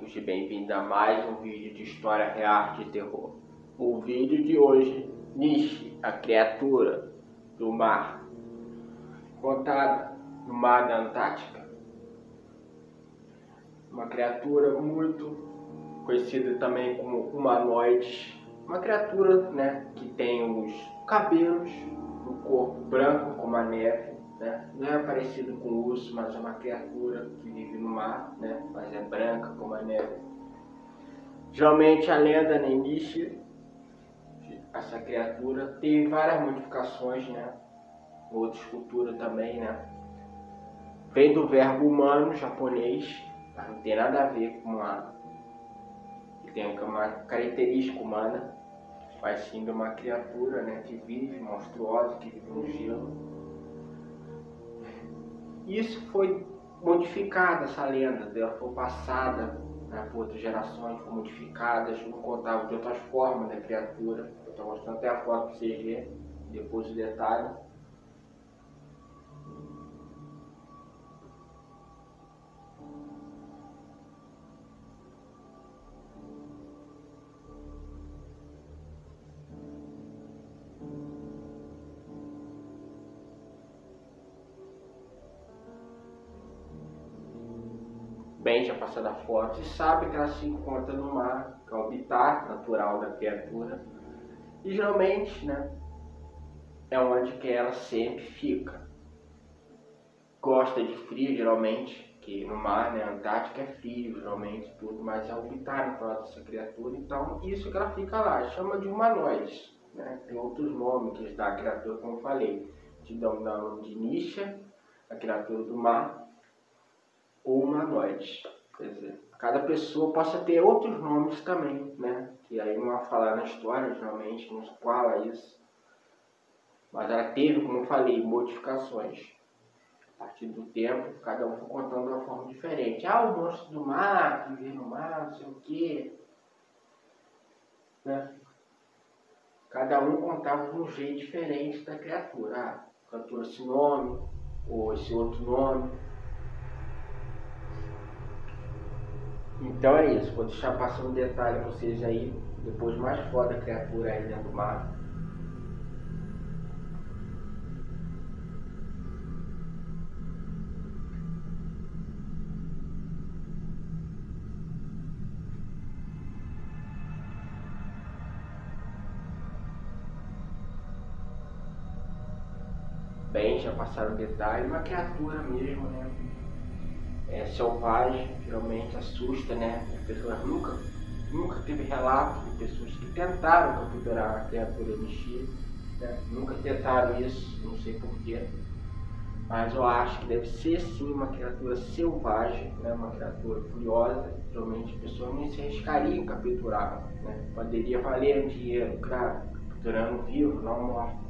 amigos e bem-vindos a mais um vídeo de história real de terror. O vídeo de hoje, Nishi, a criatura do mar, contada no mar da Antártica. Uma criatura muito conhecida também como humanoide. Uma criatura, que tem os cabelos no corpo branco como a neve. Não é parecido com o urso, mas é uma criatura que vive no mar, mas é branca como a neve. Geralmente a lenda Nishi, essa criatura, tem várias modificações, outras culturas também, Vem do verbo humano japonês, mas não tem nada a ver com tem uma característica humana, mas sim de uma criatura, que vive, monstruosa, que vive no gelo. Isso foi modificado, essa lenda dela foi passada por outras gerações, foi modificada, não contava de outras formas da criatura. Eu estou mostrando até a foto para vocês verem, depois o detalhe. Bem, já passou da foto e sabe que ela se encontra no mar, que é o habitat natural da criatura. E geralmente, é onde que ela sempre fica. Gosta de frio, geralmente, que no mar, a Antártica é frio, geralmente, tudo, mas é o habitat natural dessa criatura. Então, isso que ela fica lá, chama de humanoides, Tem outros nomes que dá a criatura, como eu falei. Te dão o nome de Nishi, a criatura do mar, ou humanoides. Quer dizer, cada pessoa possa ter outros nomes também, que aí não vai falar na história, geralmente, não se fala isso. Mas ela teve, como eu falei, modificações. A partir do tempo, cada um foi contando de uma forma diferente. O monstro do mar, que vive no mar, não sei o quê. Cada um contava de um jeito diferente da criatura. Cantou esse nome, ou esse outro nome. Então é isso, vou deixar passando um detalhe para vocês aí, depois mais foda da criatura aí dentro do mar. Bem, já passaram o detalhe, uma criatura mesmo, É selvagem, geralmente assusta, As pessoas nunca teve relato de pessoas que tentaram capturar a criatura Nishi, Nunca tentaram isso, não sei porquê. Mas eu acho que deve ser sim uma criatura selvagem, Uma criatura furiosa. Geralmente as pessoas não se arriscariam em capturar, Poderia valer dinheiro, claro, capturando vivo, não morto.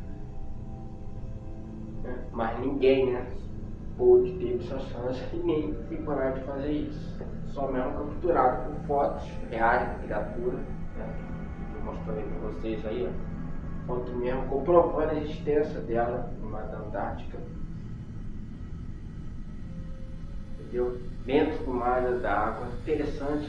Mas ninguém, pôde ter essa chance e nem tem coragem de fazer isso. Só mesmo capturado com fotos reais da criatura, Vou mostrar aí para vocês aí, Foto mesmo comprovando a existência dela no mar da Antártica. Entendeu? Dentro do mar da água. Interessante,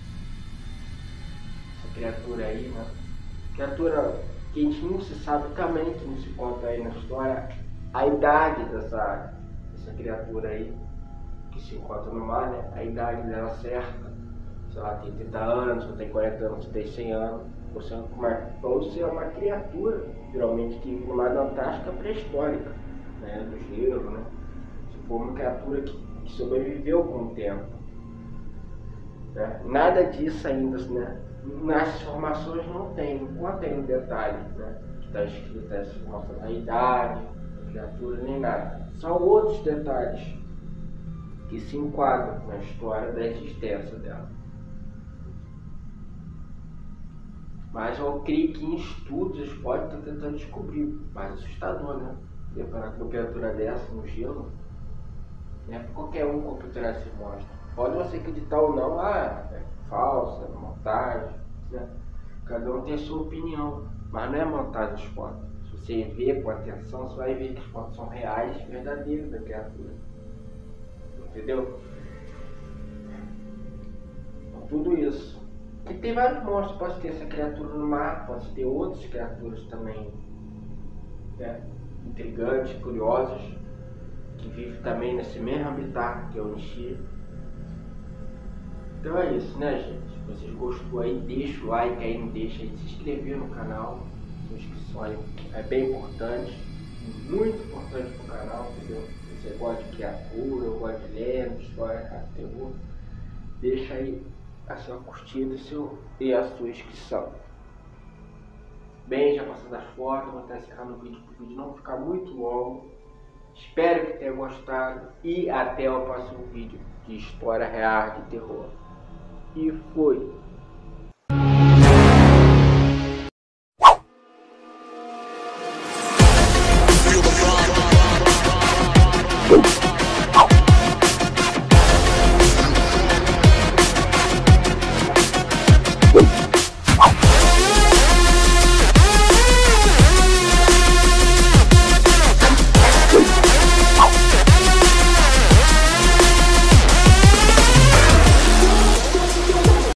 Essa criatura aí, Criatura que a gente não se sabe também, que não se conta aí na história, a idade dessa criatura aí que se encontra no mar, a idade dela certa, se ela tem 30 anos, se tem 40 anos, se tem 100 anos, ou se é uma criatura, geralmente que vive no mar da Antártica pré-histórica, do gelo, se for uma criatura que sobreviveu com o tempo. Nada disso ainda, nas informações não tem, não contém no detalhe, que está escrito essa informação da idade, criatura, nem nada. São outros detalhes que se enquadram na história da existência dela. Mas eu creio que em estudos eles podem estar tentando descobrir. Mais assustador, Deparar com uma criatura dessa no gelo. Qualquer um capturar esse monstro. Pode você acreditar ou não, é falsa, é montagem. Cada um tem a sua opinião. Mas não é montagem as fotos. Se você ver com atenção, você vai ver que as fotos são reais, verdadeiras da criatura. Entendeu? tudo isso. E tem vários monstros, pode ter essa criatura no mar, pode ter outras criaturas também, né, intrigantes, curiosas, que vivem também nesse mesmo habitat que é o Nishi. Então é isso, né, gente? Se vocês gostou aí, deixa o like aí, não deixa de se inscrever no canal. Sua inscrição aí é bem importante, muito importante pro canal, entendeu? Se você gosta de criatura, eu gosto de lenda, história, terror, deixa aí a sua curtida e a sua inscrição. Bem, já passando as fotos, vou estar encerrando o vídeo para o vídeo não ficar muito longo. Espero que tenha gostado e até o próximo vídeo de história real de terror. E fui!